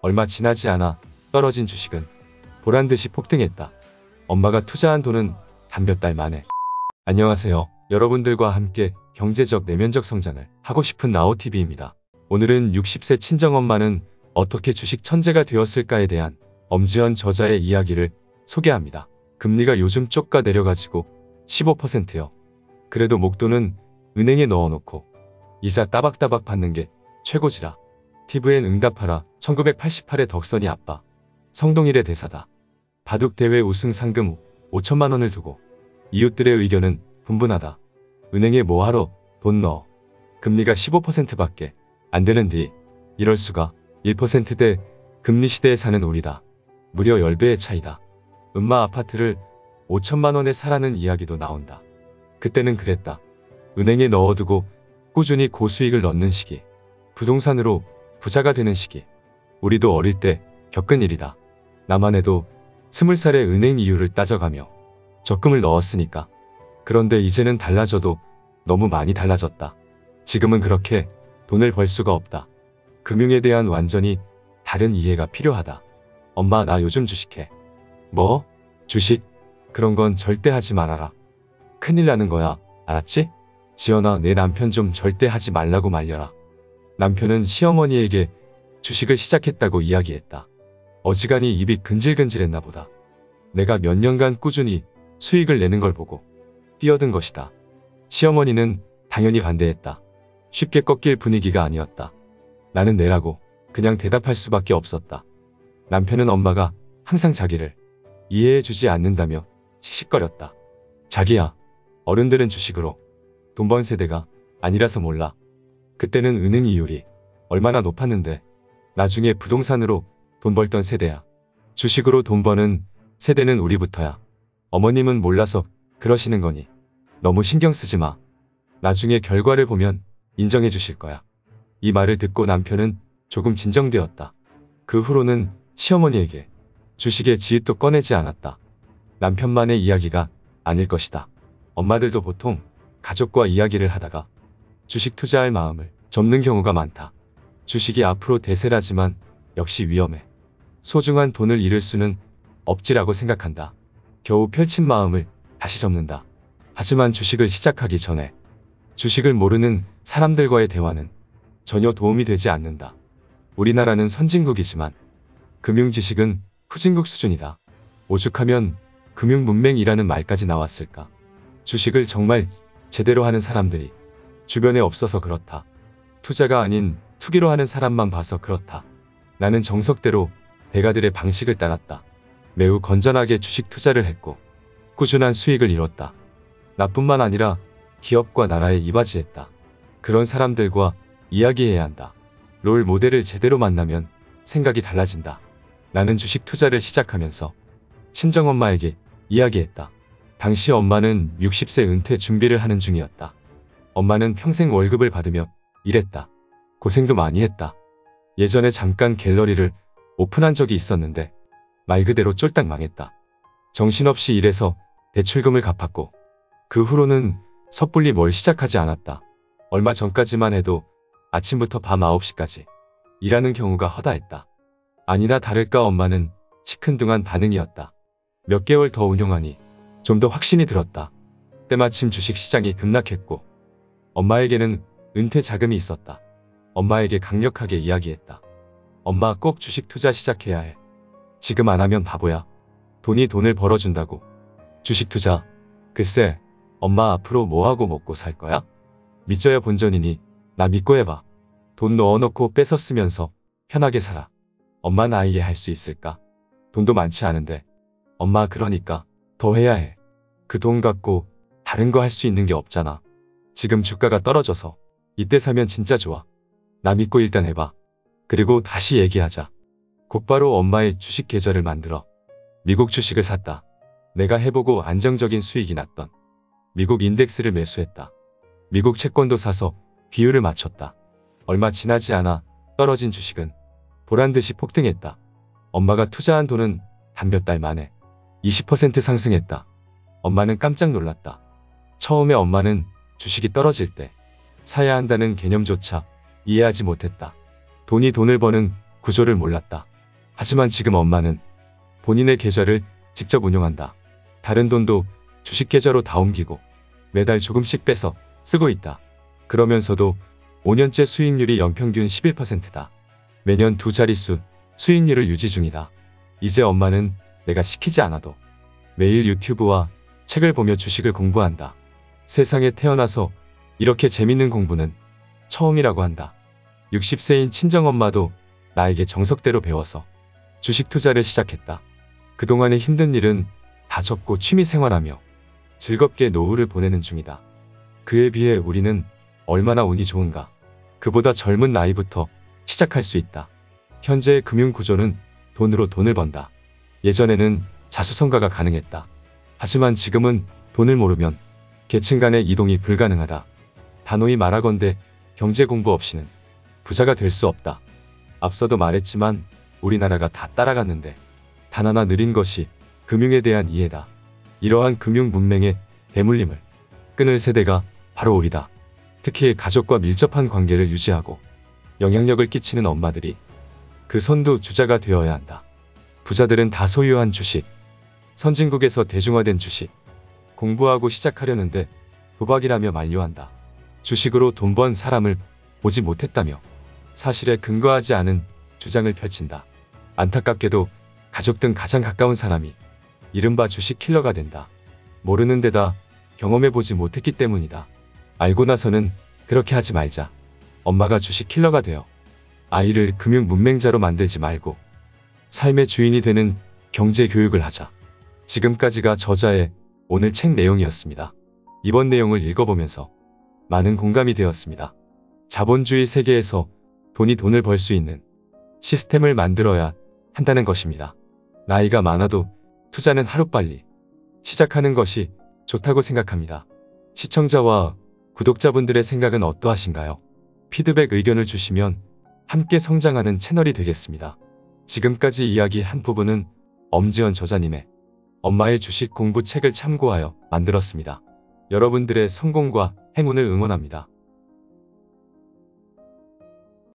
얼마 지나지 않아 떨어진 주식은 보란듯이 폭등했다. 엄마가 투자한 돈은 단 몇 달 만에. 안녕하세요. 여러분들과 함께 경제적 내면적 성장을 하고 싶은 나오TV입니다. 오늘은 60세 친정엄마는 어떻게 주식 천재가 되었을까에 대한 엄지연 저자의 이야기를 소개합니다. 금리가 요즘 쪼까 내려가지고 15%요. 그래도 목돈은 은행에 넣어놓고 이자 따박따박 받는 게 최고지라. TV엔 응답하라. 1988의 덕선이 아빠. 성동일의 대사다. 바둑대회 우승 상금 5천만 원을 두고 이웃들의 의견은 분분하다. 은행에 뭐하러 돈 넣어. 금리가 15%밖에 안 되는디. 이럴 수가. 1%대 금리 시대에 사는 우리다. 무려 10배의 차이다. 음마 아파트를 5천만 원에 사라는 이야기도 나온다. 그때는 그랬다. 은행에 넣어두고 꾸준히 고수익을 넣는 시기. 부동산으로 부자가 되는 시기. 우리도 어릴 때 겪은 일이다. 나만 해도 20살에 은행 이율을 따져가며 적금을 넣었으니까. 그런데 이제는 달라져도 너무 많이 달라졌다. 지금은 그렇게 돈을 벌 수가 없다. 금융에 대한 완전히 다른 이해가 필요하다. 엄마, 나 요즘 주식해. 뭐? 주식? 그런 건 절대 하지 말아라. 큰일 나는 거야. 알았지? 지연아, 내 남편 좀 절대 하지 말라고 말려라. 남편은 시어머니에게 주식을 시작했다고 이야기했다. 어지간히 입이 근질근질했나 보다. 내가 몇 년간 꾸준히 수익을 내는 걸 보고 뛰어든 것이다. 시어머니는 당연히 반대했다. 쉽게 꺾일 분위기가 아니었다. 나는 내라고 그냥 대답할 수밖에 없었다. 남편은 엄마가 항상 자기를 이해해주지 않는다며 씩씩거렸다. 자기야, 어른들은 주식으로 돈 번 세대가 아니라서 몰라. 그때는 은행 이율이 얼마나 높았는데 나중에 부동산으로 돈 벌던 세대야. 주식으로 돈 버는 세대는 우리부터야. 어머님은 몰라서 그러시는 거니 너무 신경 쓰지 마. 나중에 결과를 보면 인정해 주실 거야. 이 말을 듣고 남편은 조금 진정되었다. 그 후로는 시어머니에게 주식의 지읒도 꺼내지 않았다. 남편만의 이야기가 아닐 것이다. 엄마들도 보통 가족과 이야기를 하다가 주식 투자할 마음을 접는 경우가 많다. 주식이 앞으로 대세라지만 역시 위험해. 소중한 돈을 잃을 수는 없지라고 생각한다. 겨우 펼친 마음을 다시 접는다. 하지만 주식을 시작하기 전에 주식을 모르는 사람들과의 대화는 전혀 도움이 되지 않는다. 우리나라는 선진국이지만 금융 지식은 후진국 수준이다. 오죽하면 금융 문맹이라는 말까지 나왔을까. 주식을 정말 제대로 하는 사람들이 주변에 없어서 그렇다. 투자가 아닌 투기로 하는 사람만 봐서 그렇다. 나는 정석대로 대가들의 방식을 따랐다. 매우 건전하게 주식 투자를 했고 꾸준한 수익을 이뤘다. 나뿐만 아니라 기업과 나라에 이바지했다. 그런 사람들과 이야기해야 한다. 롤 모델을 제대로 만나면 생각이 달라진다. 나는 주식 투자를 시작하면서 친정엄마에게 이야기했다. 당시 엄마는 60세 은퇴 준비를 하는 중이었다. 엄마는 평생 월급을 받으며 일했다. 고생도 많이 했다. 예전에 잠깐 갤러리를 오픈한 적이 있었는데 말 그대로 쫄딱 망했다. 정신없이 일해서 대출금을 갚았고 그 후로는 섣불리 뭘 시작하지 않았다. 얼마 전까지만 해도 아침부터 밤 9시까지 일하는 경우가 허다했다. 아니나 다를까 엄마는 시큰둥한 반응이었다. 몇 개월 더 운용하니 좀 더 확신이 들었다. 때마침 주식시장이 급락했고 엄마에게는 은퇴 자금이 있었다. 엄마에게 강력하게 이야기했다. 엄마, 꼭 주식 투자 시작해야 해. 지금 안 하면 바보야. 돈이 돈을 벌어준다고. 주식 투자. 글쎄, 엄마 앞으로 뭐하고 먹고 살 거야? 믿져야 본전이니 나 믿고 해봐. 돈 넣어놓고 뺏어 쓰면서 편하게 살아. 엄마 나이에 할 수 있을까? 돈도 많지 않은데. 엄마, 그러니까 더 해야 해. 그 돈 갖고 다른 거 할 수 있는 게 없잖아. 지금 주가가 떨어져서 이때 사면 진짜 좋아. 나 믿고 일단 해봐. 그리고 다시 얘기하자. 곧바로 엄마의 주식 계좌를 만들어 미국 주식을 샀다. 내가 해보고 안정적인 수익이 났던 미국 인덱스를 매수했다. 미국 채권도 사서 비율을 맞췄다. 얼마 지나지 않아 떨어진 주식은 보란듯이 폭등했다. 엄마가 투자한 돈은 단 몇 달 만에 20% 상승했다. 엄마는 깜짝 놀랐다. 처음에 엄마는 주식이 떨어질 때 사야 한다는 개념조차 이해하지 못했다. 돈이 돈을 버는 구조를 몰랐다. 하지만 지금 엄마는 본인의 계좌를 직접 운용한다. 다른 돈도 주식 계좌로 다 옮기고 매달 조금씩 빼서 쓰고 있다. 그러면서도 5년째 수익률이 연평균 11%다. 매년 두 자릿수 수익률을 유지 중이다. 이제 엄마는 내가 시키지 않아도 매일 유튜브와 책을 보며 주식을 공부한다. 세상에 태어나서 이렇게 재밌는 공부는 처음이라고 한다. 60세인 친정엄마도 나에게 정석대로 배워서 주식 투자를 시작했다. 그동안의 힘든 일은 다 접고 취미 생활하며 즐겁게 노후를 보내는 중이다. 그에 비해 우리는 얼마나 운이 좋은가. 그보다 젊은 나이부터 시작할 수 있다. 현재의 금융 구조는 돈으로 돈을 번다. 예전에는 자수성가가 가능했다. 하지만 지금은 돈을 모르면 계층 간의 이동이 불가능하다. 단호히 말하건대 경제 공부 없이는 부자가 될 수 없다. 앞서도 말했지만 우리나라가 다 따라갔는데 단 하나 느린 것이 금융에 대한 이해다. 이러한 금융 문맹의 대물림을 끊을 세대가 바로 우리다. 특히 가족과 밀접한 관계를 유지하고 영향력을 끼치는 엄마들이 그 선두주자가 되어야 한다. 부자들은 다 소유한 주식, 선진국에서 대중화된 주식, 공부하고 시작하려는데 도박이라며 만류한다. 주식으로 돈 번 사람을 보지 못했다며 사실에 근거하지 않은 주장을 펼친다. 안타깝게도 가족 등 가장 가까운 사람이 이른바 주식 킬러가 된다. 모르는 데다 경험해보지 못했기 때문이다. 알고 나서는 그렇게 하지 말자. 엄마가 주식 킬러가 되어 아이를 금융 문맹자로 만들지 말고 삶의 주인이 되는 경제 교육을 하자. 지금까지가 저자의 오늘 책 내용이었습니다. 이번 내용을 읽어보면서 많은 공감이 되었습니다. 자본주의 세계에서 돈이 돈을 벌 수 있는 시스템을 만들어야 한다는 것입니다. 나이가 많아도 투자는 하루빨리 시작하는 것이 좋다고 생각합니다. 시청자와 구독자분들의 생각은 어떠하신가요? 피드백 의견을 주시면 함께 성장하는 채널이 되겠습니다. 지금까지 이야기한 부분은 엄지연 저자님의 엄마의 주식 공부 책을 참고하여 만들었습니다. 여러분들의 성공과 행운을 응원합니다.